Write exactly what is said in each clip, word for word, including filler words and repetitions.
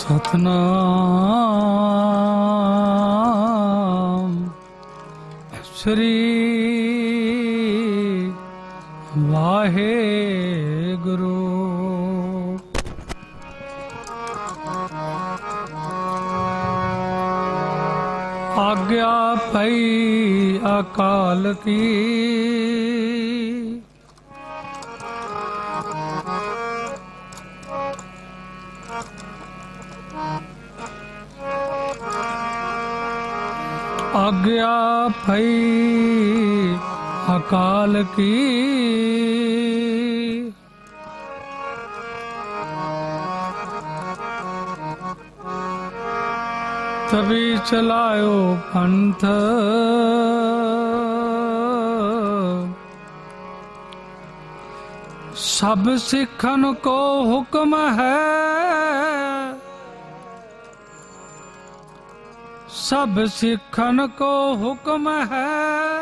सतनाम श्री वाहेगुरु। आज्ञा पई अकाल की, आज्ञा पई अकाल की, तभी चलायो पंथ सब सिखन को हुक्म है, सब सिखन को हुक्म है,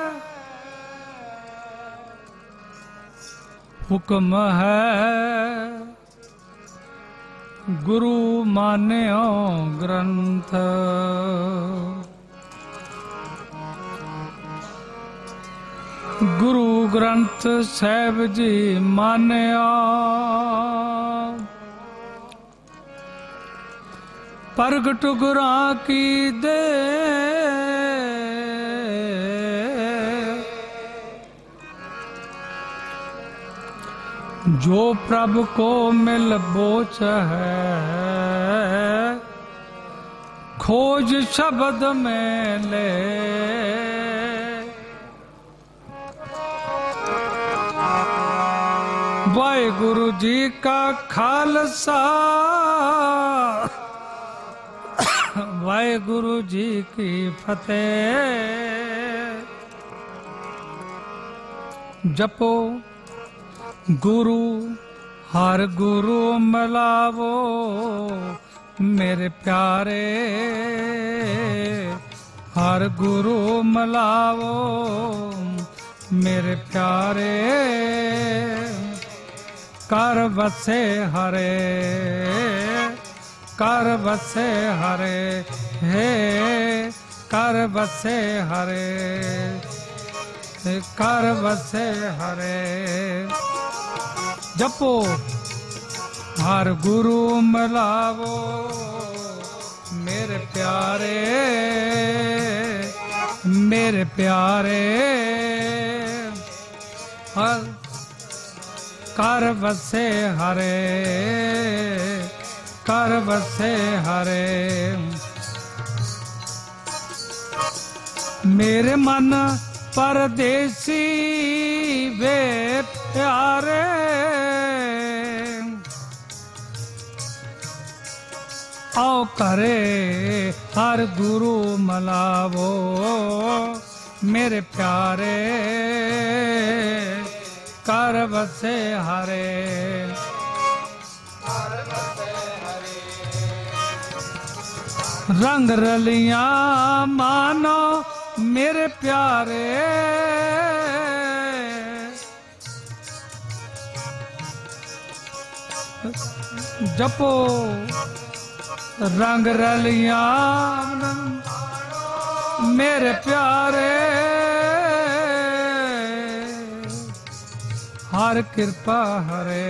हुक्म है गुरु मान्यो ग्रंथ। गुरु ग्रंथ साहिब जी मान्या, प्रगट गुरां की दे, जो प्रभु को मिल बोच है, खोज शब्द में ले। वाहिगुरु जी का खालसा, वाहिगुरु जी की फतेह। जपो गुरु हर गुरु मिलावो मेरे प्यारे, हर गुरु मिलावो मेरे प्यारे। कर बसे हरे, कर बसे हरे, हे कर बसे हरे, कर बसे हरे। जपो हर गुरु मिलावो मेरे प्यारे, मेरे प्यारे। हर कर बसे हरे, कर बसे हरे। मेरे मन परदेसी वे प्यारे, आओ करे हर गुरु मिलावो मेरे प्यारे। कर बसे हरे, रंग रलियां मानो मेरे प्यारे। जपो रंग रलियां मेरे प्यारे। हर कृपा हरे,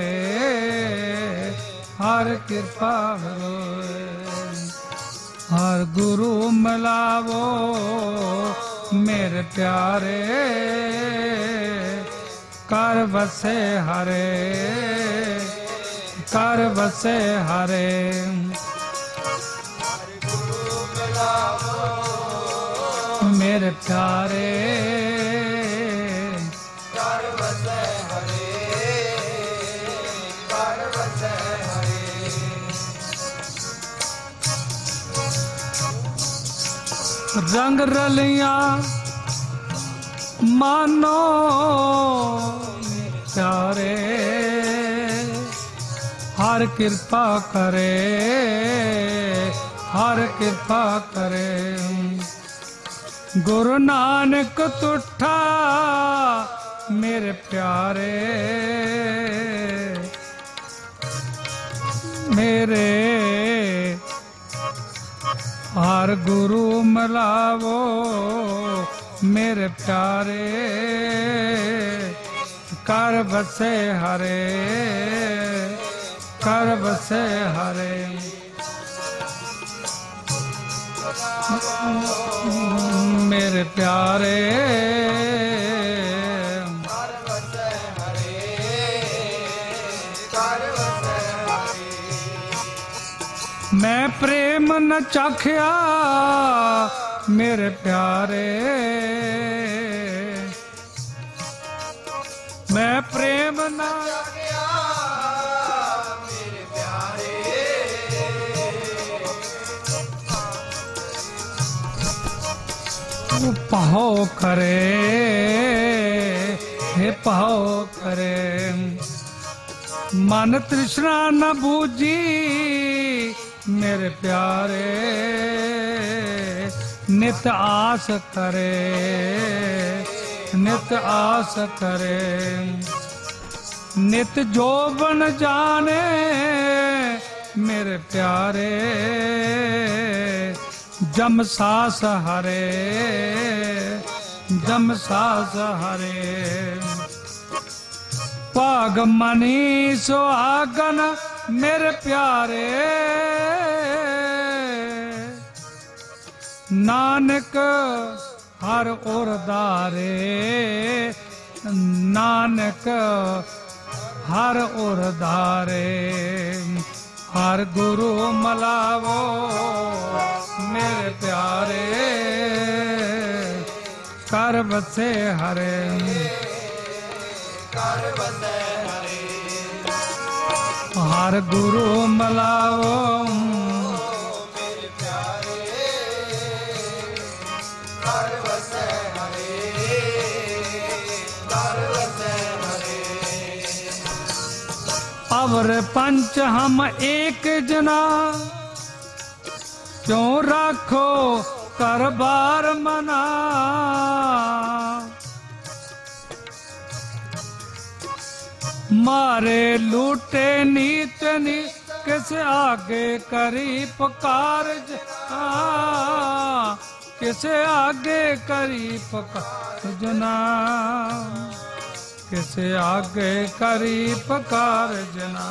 हर कृपा हरे। हर गुरु मिलावो मेरे प्यारे, कर बसे हरे, कर बसे हरे। मेरे प्यारे, कर बसे हरे, कर बसे हरे। रंग रलियां मानो प्यारे, हर कृपा करे, हर कृपा करे। गुरु नानक तुठा मेरे प्यारे, मेरे हर गुरु मिलावो मेरे प्यारे, कर बसे हरे, कर बसे हरे। मेरे प्यारे कर बसे हरे, कर बसे हरे। मैं प्रेम न चाखिया मेरे प्यारे, मैं प्रेम न चाखिया मेरे प्यारे। पाहो करे हे पाहो करे, मन तृष्णा न बूझी मेरे प्यारे, नित आस करे, नित आस करे। नित जोबन जाने मेरे प्यारे, जम सास हरे, जम सास हरे। भाग मनी सुहागन मेरे प्यारे, नानक हर ओर दारे, नानक हर ओर दारे। हर गुरु मलावो मेरे प्यारे, कर बसे हरे, कर बसे हरे। हर गुरु मलावो मेरे प्यारे, कर बसे हरे, कर बसे हरे। अवर पंच हम एक जना, क्यों राखो कर बार मना। मारे लूटे नीत नी किस आगे करी पुकार, किस आगे करी पुकार जना, किस आगे करी पुकार जना।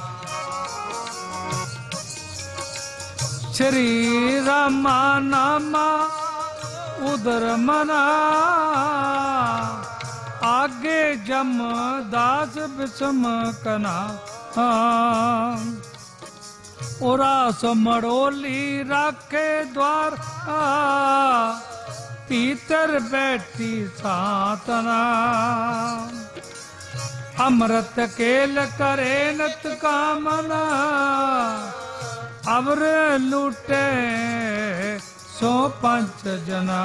श्री रामा नामा उदर मना, आगे जम दास बिसम कना। उरास मड़ोली राखे द्वार, भीतर बैठी सातना। अमृत केल करे नत कामना, अवर लूटे सो पंच जना,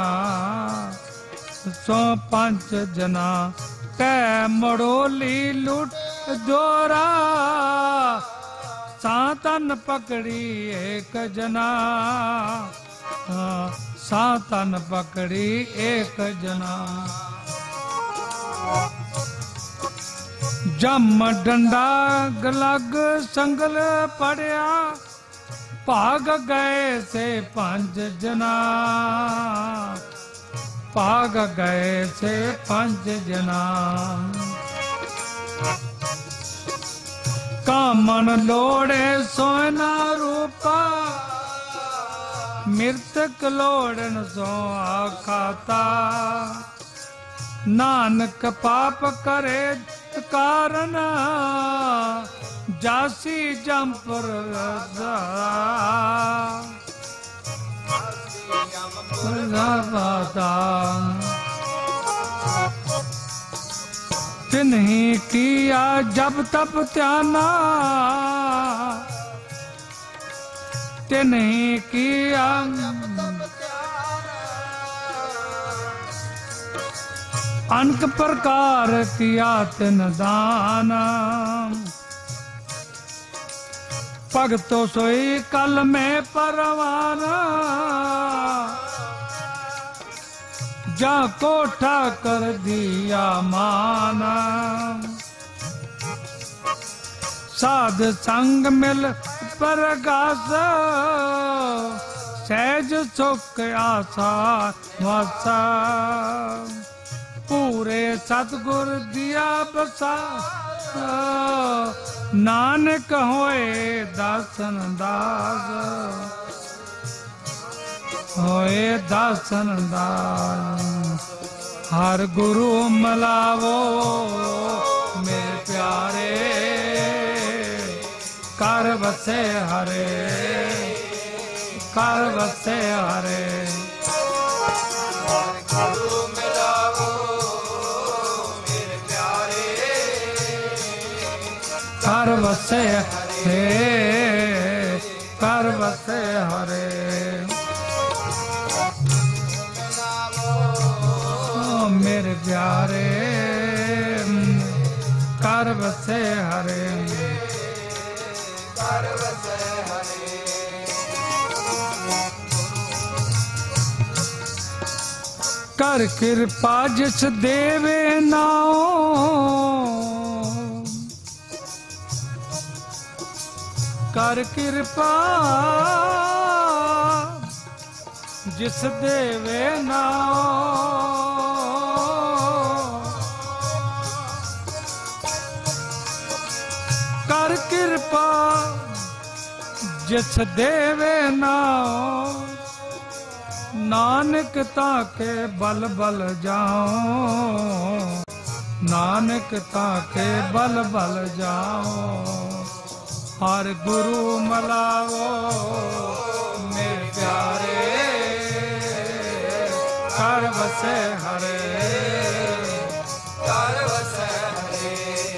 सो पंच जना। कै मड़ोली लूट जोरा, सातन पकड़ी एक जना, सातन पकड़ी एक जना। जम डंडा गलग संगल पड़िया, भाग गए से पंच जना, भाग गए से पंच जना। कामन लोड़े सोना रूपा, मृतक लोड़न सो खाता। नानक पाप करे कारण, जासी जमपुर तिन्हीं किया जब तब त्याना, तिन्हीं किया अनेक प्रकार किया तिन दान। भगतो सोई कल में परवाना, जा कोठा कर दिया माना। साध संग मिल परगास, सहज सुख आसा वासा, पूरे सतगुर दिया बसा, नानक होए दासन दास, होए दासन दास। हर गुरु मिलावो मेरे प्यारे, कर बसे हरे, कर बसे हरे। हर गुरु मिलावो मेरे प्यारे, कर बसे हरे, कर बसे हरे। मेरे प्यारे कर बसे हरे, कर बसे हरे। कर कृपा जिस देवे नाओ, कर कृपा जिस देवे नाओ, कर कृपा जिस देवे नाओ, नानक ताके बल बल जाओ, नानक ताके बल बल जाओ। हर गुरु मिलावो मेरे प्यारे, कर बसे हरे, कर बसे हरे।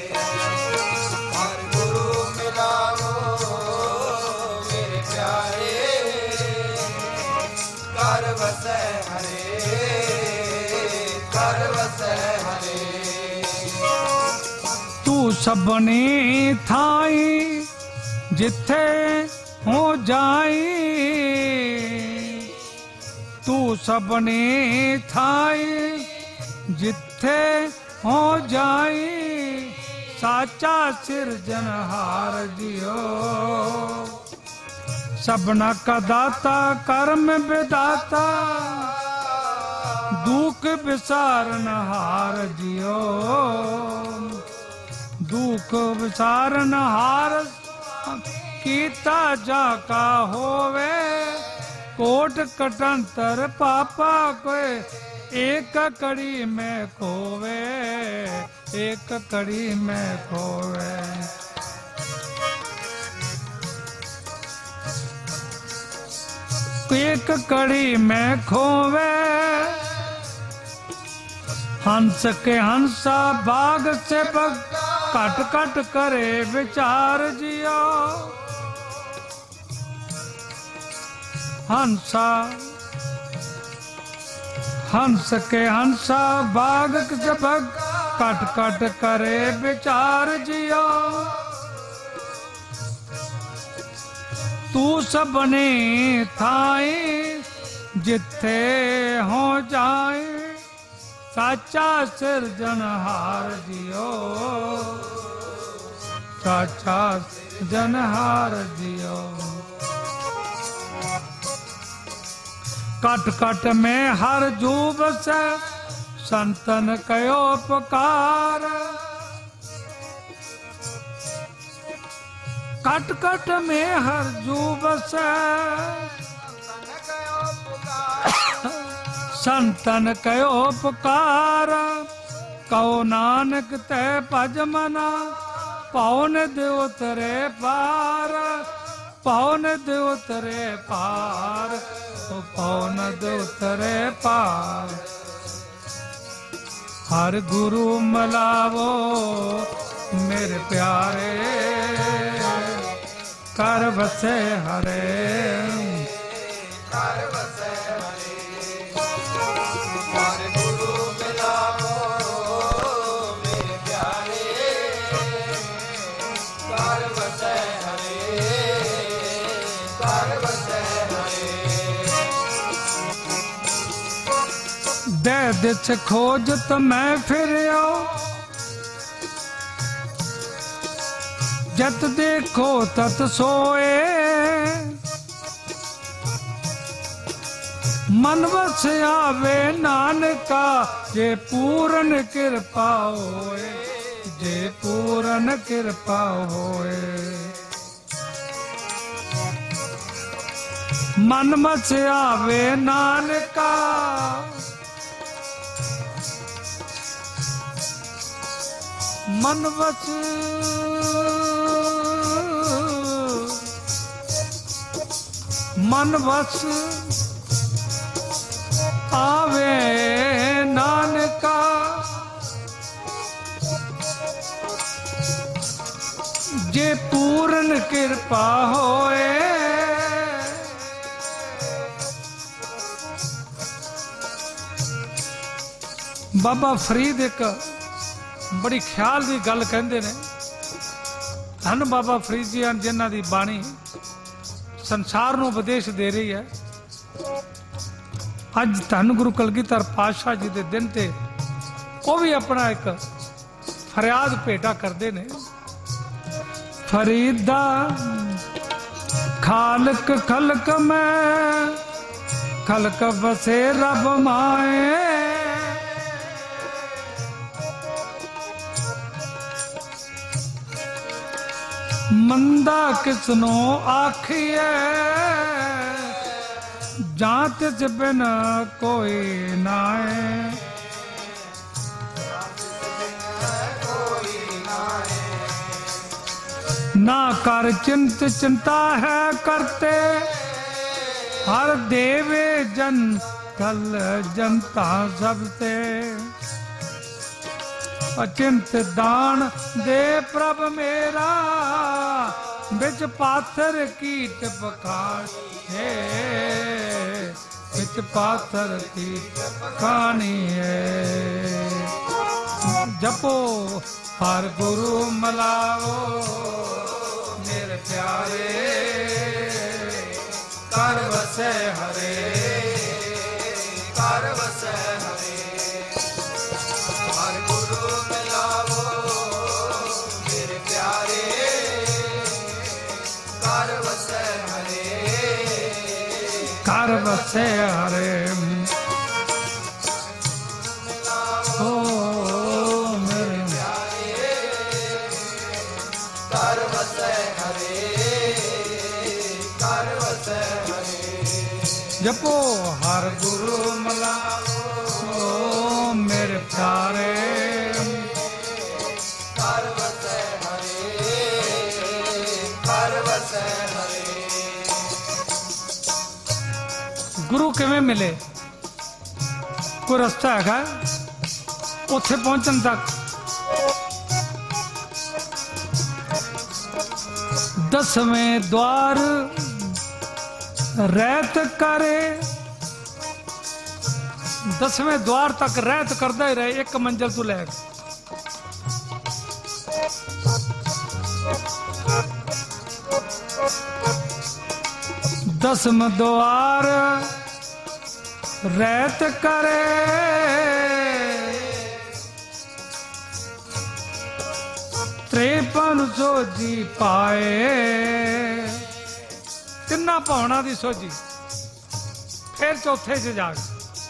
हर गुरु मिलावो मेरे प्यारे, कर बसे हरे, कर बसे हरे। तू सबनी थाई जिथे हो जाई, तू सबनी थाई जिथे हो जाई, साचा सिरजनहार जियो। सबना का दाता कर्म विदाता, दुख विसारनहार जियो। दुख विसारनहार कीता जाका होवे, कोट कटंतर पापा कोई एक कड़ी में खोवे, एक कड़ी में खोवे। एक कड़ी में खोवे, हंस के हंसा बाग से बग, कट कट करे विचार जियो। हंसा हंस के हंसा बाग से बग, कट कट करे विचार जियो। तू सबने थाई जिथे हो जाए, साचा सिरजनहार जियो, साचा सिरजनहार जियो। कट कट में हर जूब से संतन कयो पुकार, कट कट में हर जूब से संतन कयो पुकार। कहो नानक ते भज मना, पौन देव तरे पार, पौन देव तरे पार, पौन देव तरे पार। हर गुरु मिलावो मेरे प्यारे, कर बसे हरे, कर बसे हरे। हर गुरु मिलावो मेरे प्यारे, कर बसे हरे, कर बसे हरे। दे दिस खोज तो मैं फिर आओ, जत देखो तत सोए। मन बस आवे नानका जे पूरन कृपा होए, जे पूरन कृपा होए। मन मच आवे नानका मन बच मन बस आवे नानका जे पूर्ण कृपा होए। बाबा फरीद एक बड़ी ख्याल की गल कहते ने, धन बाबा फरीद जी जिन्हां दी बाणी संसार नूं उपदेश दे रही है। अज धन गुरु कलगीधर पातशाह जी के दिन ते वो भी अपना एक फरियाद भेटा करते ने। फरीदा खालक खलक में खलक बसे रब माए, मंदा किसनो आखिए जात च बिन कोई नाए। ना कर चिंत चिंता है करते हर देवे जन कल जनता सबते। अचिंत दान दे प्रभ मेरा बिच पाथर कीट पखान है, बिच पाथर कीट पखानी है। जपो हर गुरु मलाओ मेरे प्यारे, कर वसे हरे, कर वसे हरे। हर गुरु मिलाओ मेरे प्यारे, कर वसे हरे, कर वसे हरे। ओ मेरे प्यारे, कर वसे हरे, कर वसे हरे। जपो हर गुरु मिलाओ मेरे प्यारे, कर वसे हरे, कर वसे हरे। गुरु किवें मिले? कोई रास्ता है उत्थे पहुंचन तक? दसवें द्वार रहत करे, दसवें द्वार तक रहत करदा ही रहे, एक मंजिल तू लैके। दसम द्वार रहत करे, त्रेपन सोजी पाए। तिना पौना दी सोजी फिर चौथे च जाके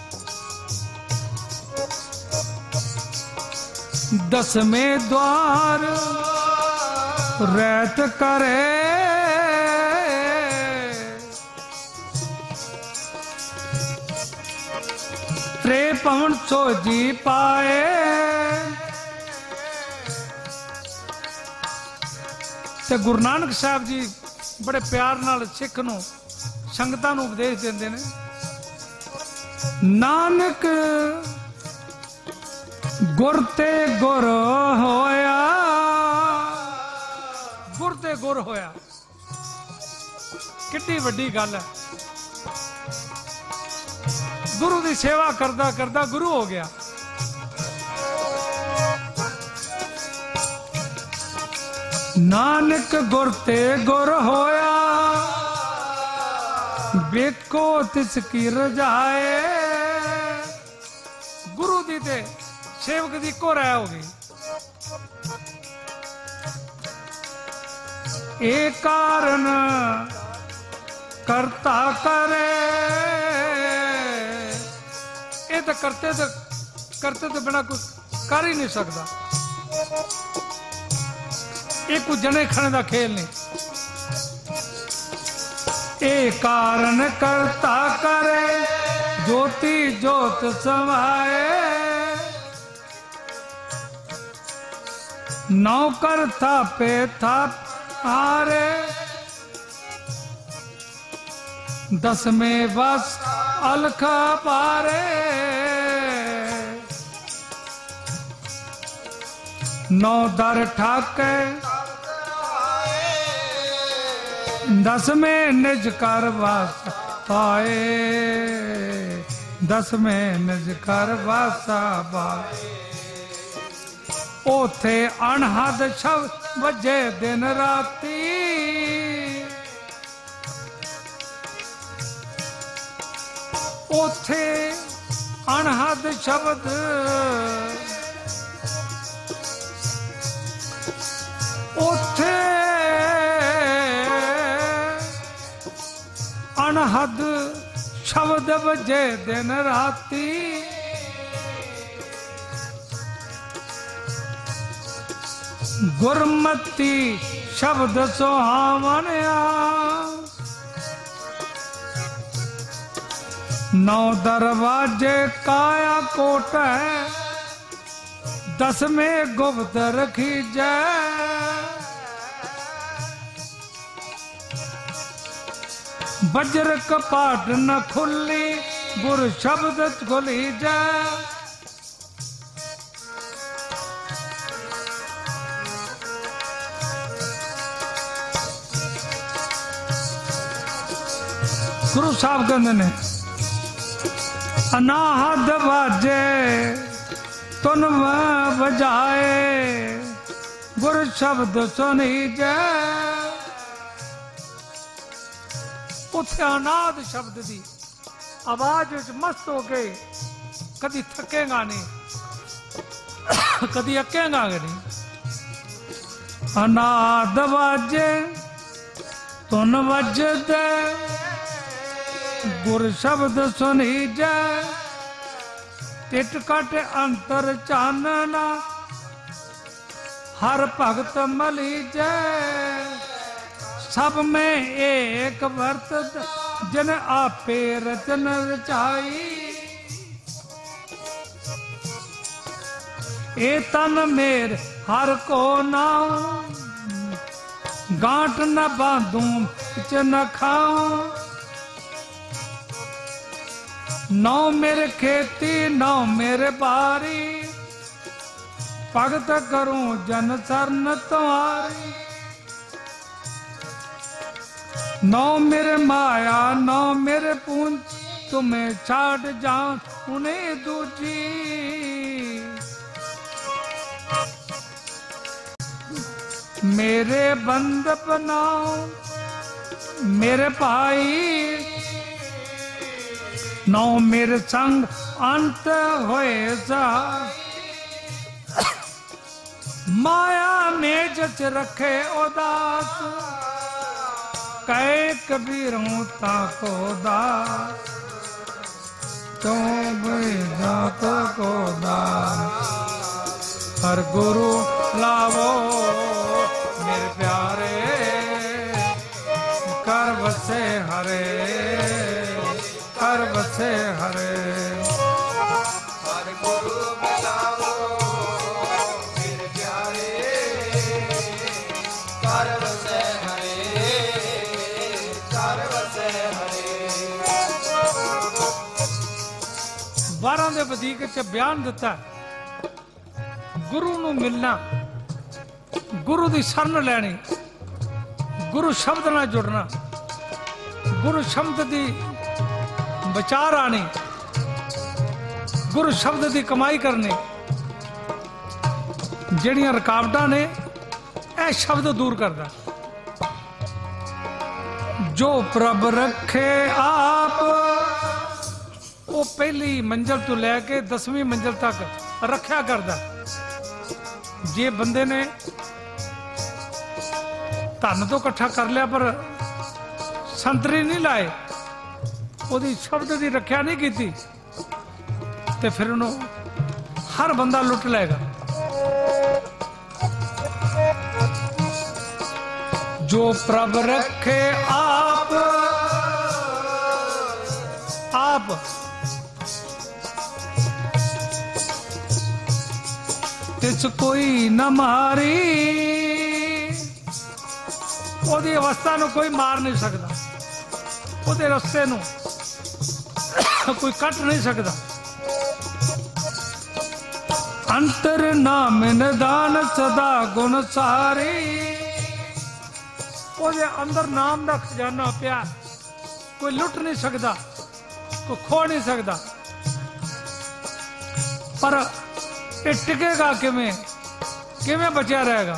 दसवें द्वार रहत करे, त्रेपन सोजी पाए। ते गुरु नानक साहब जी बड़े प्यार नाल सिख नूं संगतां नूं उपदेश देंदे ने। नानक गुर ते गुर होया, गुर ते गुर होया, कितनी वड्डी गल है। गुरु की सेवा करदा करदा गुरु हो गया। नानक गुर ते गुर होया, बेको तिसकी रजाए। गुरु दी ते सेवक दी को राय हो गई। एक कारण करता करे, तो करते तो करते तो बिना कुछ कर ही नहीं सकता। ये कुछ जने खाने का खेल नहीं। ए कारण करता करे ज्योति ज्योत समाए, नौकर था पे था हारे, दस में बस अलख पारे, नौ दर ठाके दस में निज कर वास पाए, दस में निज कर वासा पाए। ओथे अनहद शब्द वजे दिन राती, ओथे अनहद शब्द ओथे अनहद शब्द वजे दिन राती, गुरमती शब्द सुहावनिया, नौ दरवाजे काया कोट है, दस में गुप्त रखी जाए, वज्र कपाट न खुली गुर शब्द खुली जाए। गुरु साहब कहते ने अनाहद बाजे तुन बजाए, गुर शब्द सुनी जाए। उथे अनाद शब्द दी आवाज विच मस्त हो के कदी थकेगा नहीं, कदी अकेगा नहीं। अनाद बाजे तुन बजदे, गुर शब्द सुनी जाए। टिट कट अंतर चानना हर भगत मली जाए, सब में एक वर्त जन आपे रचन रचाई। ए तन मेर हर को नाऊ, गांठ न बांधू च न खाऊं। नौ मेरे खेती नौ मेरे बारी, भगत करूं जन सरन तुम्हारी। नौ मेरे माया नौ मेरे पूंज, तुम्हें छाड़ जाऊं उन्हें दूजी। मेरे बंद बनाओ मेरे भाई, नौ मेरे संग अंत होए सा। माया में जच रखे उदास, कहे कबीर हूं ताको दास। तो जात को दास, हर गुरु लावो मेरे प्यारे, कर बसे हरे कर बसे हरे। हर गुरु लावो मेरे प्यारे, कर बसे हरे कर बसे हरे। बारह दे वधीक च बयान दिता गुरु नू मिलना, गुरु दी शरण लैनी, गुरु शब्द नाल जुड़ना, गुरु शब्द दी विचार आनी, गुरु शब्द दी कमाई करनी। जड़ियां रुकावटां ने यह शब्द दूर करदा। जो प्रभ रखे आप, वो पहली मंजिल तो लैके दसवीं मंजिल तक रखा करदा। जे बंदे ने धन तो इकट्ठा कर लिया पर संतरी नहीं लाए, ओदी शब्द की रक्षा नहीं की, ਤੇ ਫਿਰ ਉਹਨੂੰ ਹਰ ਬੰਦਾ ਲੁੱਟ ਲਏਗਾ। जो प्रभ रखे आप आप तिस कोई न मारी, ओदी अवस्था नूं कोई मार नहीं सकता, ओदे रस्ते नूं कोई कट नहीं सकता। अंतर नाम निदान सदा गुण सारी, ਉਹਦੇ ਅੰਦਰ ਨਾਮ ਦਾ ਖਜ਼ਾਨਾ ਪਿਆ, ਕੋਈ ਲੁੱਟ ਨਹੀਂ ਸਕਦਾ, ਕੋਈ ਖੋ ਨਹੀਂ ਸਕਦਾ। ਪਰ ਇਹ ਟਿਕੇਗਾ ਕਿਵੇਂ, ਕਿਵੇਂ ਬਚਿਆ ਰਹੇਗਾ?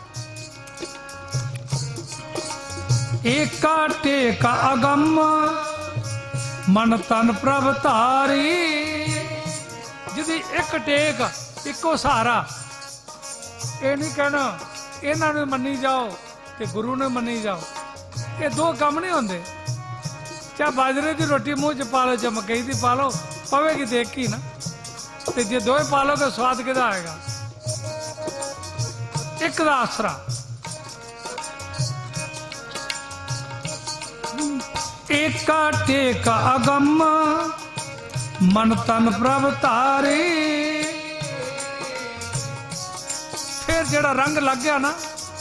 ਏਕਾ ਟੇਕ ਅਗੰਮ ਮਨ ਤਨ ਪ੍ਰਭ ਧਾਰੀ, ਜਿਹਦੀ ਇੱਕ ਟੇਕ, ਇੱਕੋ ਸਹਾਰਾ। ਇਹ ਨਹੀਂ ਕਹਿਣਾ ਇਹਨਾਂ ਨੂੰ ਮੰਨੀ ਜਾਓ ਤੇ ਗੁਰੂ ਨੇ ਮੰਨੀ ਜਾਓ, ਇਹ ਦੋ ਕੰਮ ਨਹੀਂ ਹੁੰਦੇ। ਚਾਹ ਬਾਜਰੇ ਦੀ ਰੋਟੀ ਮੂੰਹ ਚ ਪਾ ਲਓ, ਚਾਹ ਮਕਈ ਦੀ ਪਾ ਲਓ, ਪਵੇਗੀ ਦੇਖ ਕੇ ਨਾ। ਤੇ ਜੇ ਦੋਵੇਂ ਪਾ ਲਓਗੇ ਸਵਾਦ ਕਿਹਦਾ ਆਏਗਾ? ਇੱਕ ਦਾ ਆਸਰਾ। ਏਕਾ ਟੇਕ ਅਗੰਮ ਮਨ ਤਨ ਪ੍ਰਭ ਧਾਰੀ। ਫਿਰ ਜਿਹੜਾ ਰੰਗ ਲੱਗ ਗਿਆ ਨਾ,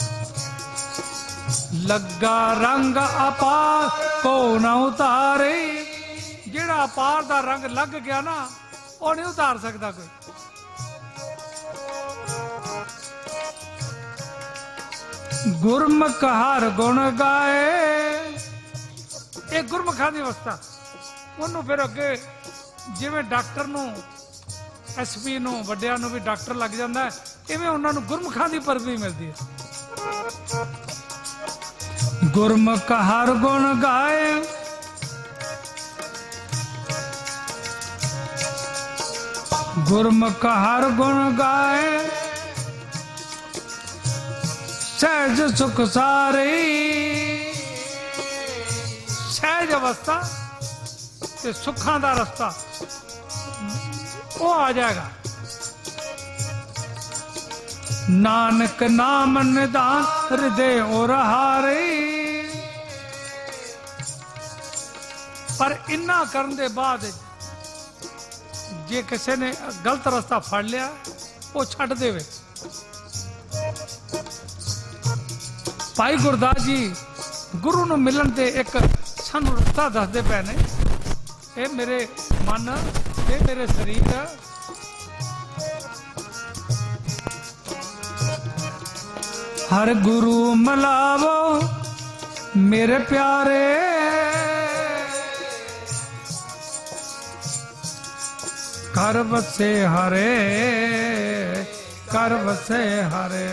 ਲੱਗਾ ਰੰਗ ਅਪਾਰ ਕੋ ਨਾ ਉਤਾਰੇ, ਜਿਹੜਾ ਅਪਾਰ ਦਾ ਰੰਗ ਲੱਗ ਗਿਆ ਨਾ, ਉਹ ਨਹੀਂ ਉਤਾਰ ਸਕਦਾ ਕੋਈ। ਗੁਰਮੁਖ ਹਰ ਗੁਣ ਗਾਏ, ਇਹ ਗੁਰਮੁਖਾਂ ਦੀ ਅਵਸਥਾ। ਉਹਨੂੰ ਫਿਰ ਅੱਗੇ ਜਿਵੇਂ ਡਾਕਟਰ ਨੂੰ, ਐਸ ਪੀ ਨੂੰ, ਵੱਡਿਆਂ ਨੂੰ ਵੀ ਡਾਕਟਰ ਲੱਗ ਜਾਂਦਾ, ਇਵੇਂ ਉਹਨਾਂ ਨੂੰ ਗੁਰਮੁਖਾਂ ਦੀ ਪਦਵੀ ਮਿਲਦੀ ਹੈ। ਗੁਰਮੁਖ ਹਰ ਗੁਣ ਗਾਏ, ਗੁਰਮੁਖ ਹਰ ਗੁਣ ਗਾਏ, ਸਹਿਜ ਸੁਖ ਸਾਰੇ। ਸਹਿਜ ਅਵਸਥਾ ਤੇ ਸੁੱਖਾਂ ਦਾ ਰਸਤਾ ਉਹ ਆ ਜਾਏਗਾ। ਨਾਨਕ ਨਾਮ ਨਿਦਾਨ ਹਿਰਦੇ ਔਰ ਹਾਰੇ। ਪਰ ਇੰਨਾ ਕਰਨ ਦੇ ਬਾਅਦ ਜੇ ਕਿਸੇ ਨੇ ਗਲਤ ਰਸਤਾ ਫੜ ਲਿਆ, ਉਹ ਛੱਡ ਦੇਵੇ। ਭਾਈ ਗੁਰਦਾਸ ਜੀ ਗੁਰੂ ਨੂੰ ਮਿਲਣ ਤੇ ਇੱਕ ਸਾਨੂੰ ਰਸਤਾ ਦੱਸਦੇ ਪਏ ਨੇ। ਇਹ ਮੇਰੇ ਮਨ, ਇਹ ਮੇਰੇ ਸਰੀਰ, ਹਰ ਗੁਰੂ ਮਿਲਾਵੋ ਮੇਰੇ ਪਿਆਰੇ, ਕਰ ਵਸੇ ਹਰੇ, ਕਰ ਵਸੇ ਹਰੇ।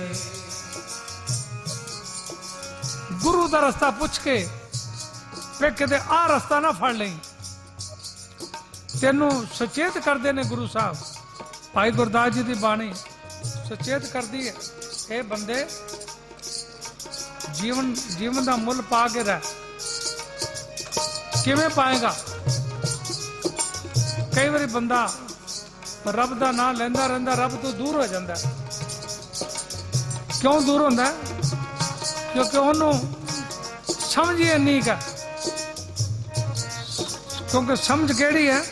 ਗੁਰੂ ਦਾ ਰਸਤਾ ਪੁੱਛ ਕੇ ਫਿਰ ਕਿਤੇ ਆਹ ਰਸਤਾ ਨਾ ਫੜ ਲਈ। ਤੈਨੂੰ ਸੁਚੇਤ ਕਰਦੇ ਨੇ ਗੁਰੂ ਸਾਹਿਬ। ਭਾਈ ਗੁਰਦਾਸ ਜੀ ਦੀ ਬਾਣੀ ਸੁਚੇਤ ਕਰਦੀ ਹੈ, ਇਹ ਬੰਦੇ ਜੀਵਨ ਜੀਵਨ ਦਾ ਮੁੱਲ ਪਾ ਕੇ ਰਹਿ। ਕਿਵੇਂ ਪਾਏਗਾ? ਕਈ ਵਾਰੀ ਬੰਦਾ ਰੱਬ ਦਾ ਨਾਮ ਲੈਂਦਾ ਰਹਿੰਦਾ, ਰੱਬ ਤੋਂ ਦੂਰ ਹੋ ਜਾਂਦਾ। ਕਿਉਂ ਦੂਰ ਹੁੰਦਾ? ਕਿਉਂਕਿ ਉਹਨੂੰ ਸਮਝ ਹੀ ਨਹੀਂ ਕਾ। ਕਿਉਂਕਿ ਸਮਝ ਕਿਹੜੀ ਹੈ?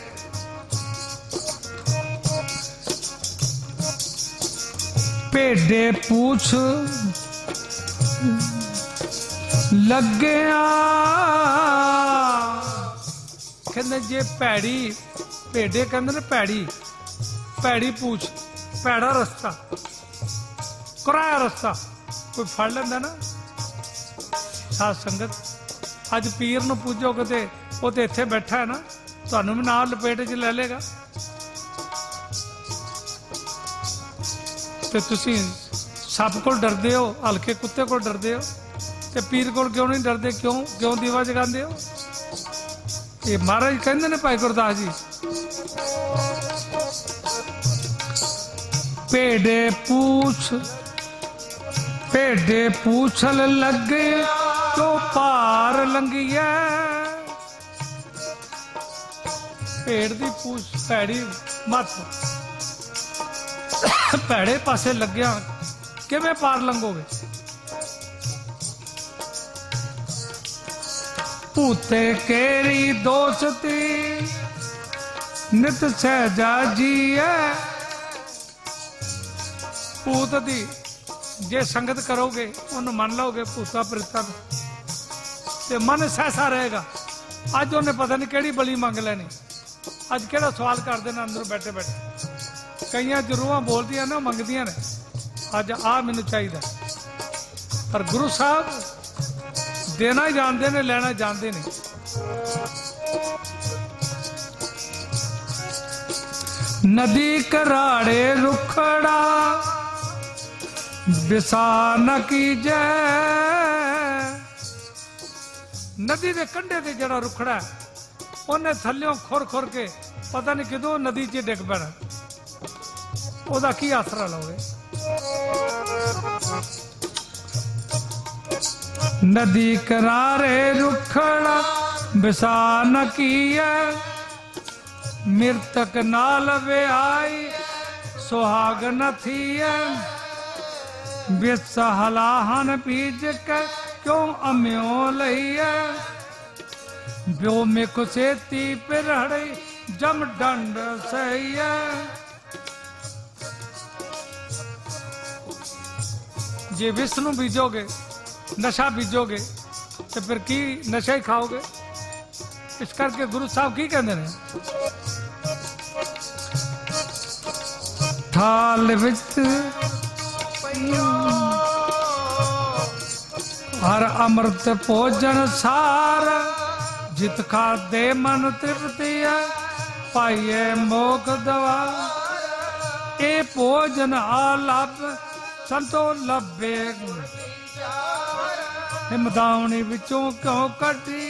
ਭੇਡੇ ਪੂਛ ਲੱਗਿਆ, ਕਹਿੰਦੇ ਜੇ ਭੈੜੀ, ਭੇਡੇ ਕਹਿੰਦੇ ਨੇ ਭੈੜੀ, ਭੈੜੀ ਪੂਛ, ਭੈੜਾ ਰਸਤਾ, ਕੁਰਾਇਆ ਰਸਤਾ ਕੋਈ ਫੜ ਲੈਂਦਾ ਨਾ। ਸਾਧ ਸੰਗਤ ਅੱਜ ਪੀਰ ਨੂੰ ਪੁੱਛੋਗੇ ਤੇ ਉਹ ਤੇ ਇੱਥੇ ਬੈਠਾ ਹੈ ਨਾ, ਤੁਹਾਨੂੰ ਵੀ ਨਾਲ ਲਪੇਟ 'ਚ ਲੈ ਲੇਗਾ। ਤੇ ਤੁਸੀਂ ਸੱਪ ਕੋਲ ਡਰਦੇ ਹੋ, ਹਲਕੇ ਕੁੱਤੇ ਕੋਲ ਡਰਦੇ ਹੋ, ਤੇ ਪੀਰ ਕੋਲ ਕਿਉਂ ਨਹੀਂ ਡਰਦੇ? ਕਿਉਂ ਕਿਉਂ ਦੀਵਾ ਜਗਾਉਂਦੇ ਹੋ? ਇਹ ਮਹਾਰਾਜ ਕਹਿੰਦੇ ਨੇ ਭਾਈ ਗੁਰਦਾਸ ਜੀ, ਭੇਡੇ ਪੂਛ, ਭੇਡੇ ਪੂਛਲ ਲੱਗੇ ਜੋ ਪਾਰ ਲੰਘੀਐ। भेड़ दी पूछ भैड़ी मत भैड़े पासे लग्या किवें पार लंघोगे। भूते केरी दोस्ती नित सहजा जी है। भूत दी जे संगत करोगे उन्हें मन लोगे भूता प्रेता ते मन सहसा रहेगा। अज उन्हें पता नहीं केड़ी बली मंग लैनी, अज केड़ा सवाल कर देना अंदर बैठे बैठे। कई च रूहां बोलदियां ने मंगदियां ने अज आ मैनू चाहिए, पर गुरु साहब देना ही जानते ने लेना जानते नहीं। नदी कराड़े रुखड़ा बिसा न कीजै। नदी के कंढे ते जड़ा रुखड़ा है उन्हें थल्यों खुर खुर के पता नहीं किदों नदी च डिग पैना, ओदा की आसरा लोगे। नदी करारे रुखड़ा बिसा न कीए। मृतक नाल वे आई सुहाग न थीए। बिस हलाहन बीज के क्यों अम्यो लईए। ब्यो में कुसेती पिरहड़ी जम डंड सही है। जे विष्णु बीजोगे नशा बीजोगे तो फिर की नशा ही खाओगे। इस करके गुरु साहब की कहते हैं थाल विच हर अमृत भोजन सार। जित खा दे मन तृप्ति है पाइए मोक दवा। ए भोजन आलब संतो लभे हिमदावनी विचों क्यों कटी।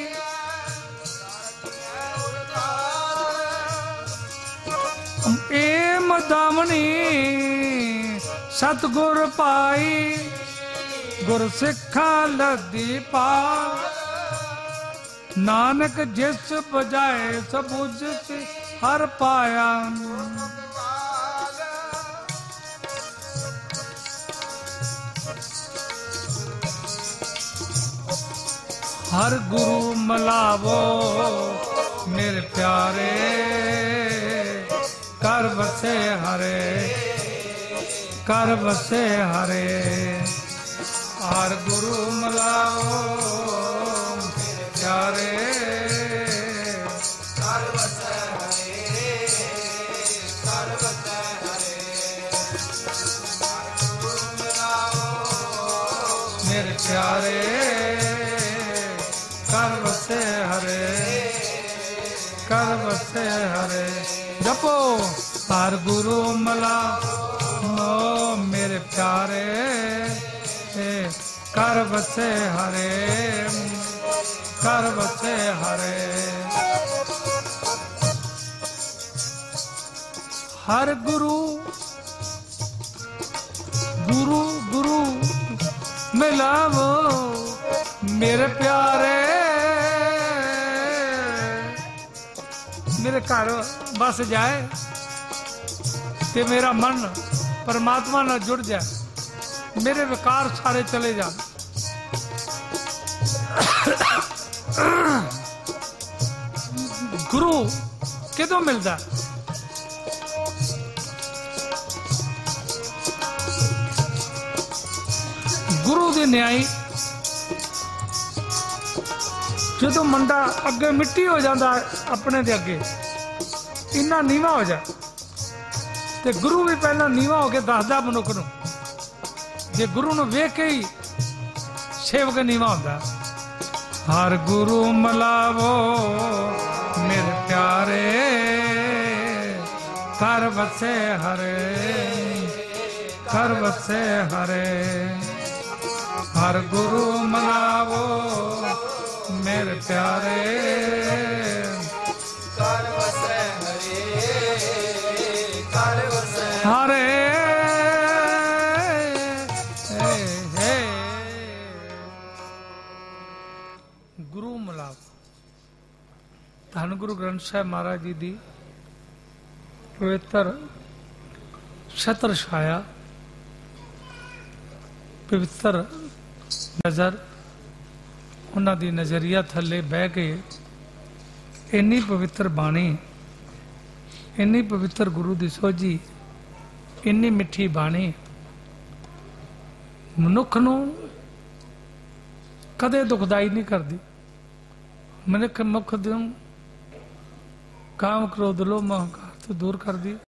ए मदावनी सतगुर पाई। गुर सिखा लदी पाल। नानक जिस बजाए सबुज हर पाया। हर गुरु मलावो मेरे प्यारे। कर बसे हरे कर बसे हरे। हर गुरु मलावो प्यारे। कर बसे हरे कर बसे हरे। मेरे प्यारे कर बसे हरे कर बसे हरे। जपो हर गुरु मला नो मेरे प्यारे। कर बसे हरे कर बसे हरे। हर गुरु गुरु गुरु मिलावो मेरे प्यारे। मेरे घर बस जाए ते मेरा मन परमात्मा नाल जुड़ जाए। मेरे विकार सारे चले जाए। गुरु किदों मिलता? गुरु दी न्याई जो मुंडा अगे मिट्टी हो जाता अपने दे अगे इन्ना नीवा हो जाए ते गुरु भी पहला नीवा होके दसदा मनुख नूं। जे गुरु नूं वेख के ही सेवक नीवा होंदा। हर गुरु मलावो मेरे प्यारे। कर बसे हरे कर बसे हरे। हर गुरु मलावो मेरे प्यारे। कर बसे हरे कर बसे हरे। गुरु मिलाप धन गुरु ग्रंथ साहिब महाराज जी दी पवित्र छत्र छाया पवित्र नज़र उन्हां दी नज़रिया थले बह के इन्नी पवित्र बाणी इन्नी पवित्र गुरु दी सोझी इन्नी मिठी बाणी मनुख नूं कदे दुखदाई नहीं करती। मनुख मुख दूं काम क्रोध लोभ मोह अहंकार तो दूर कर दी।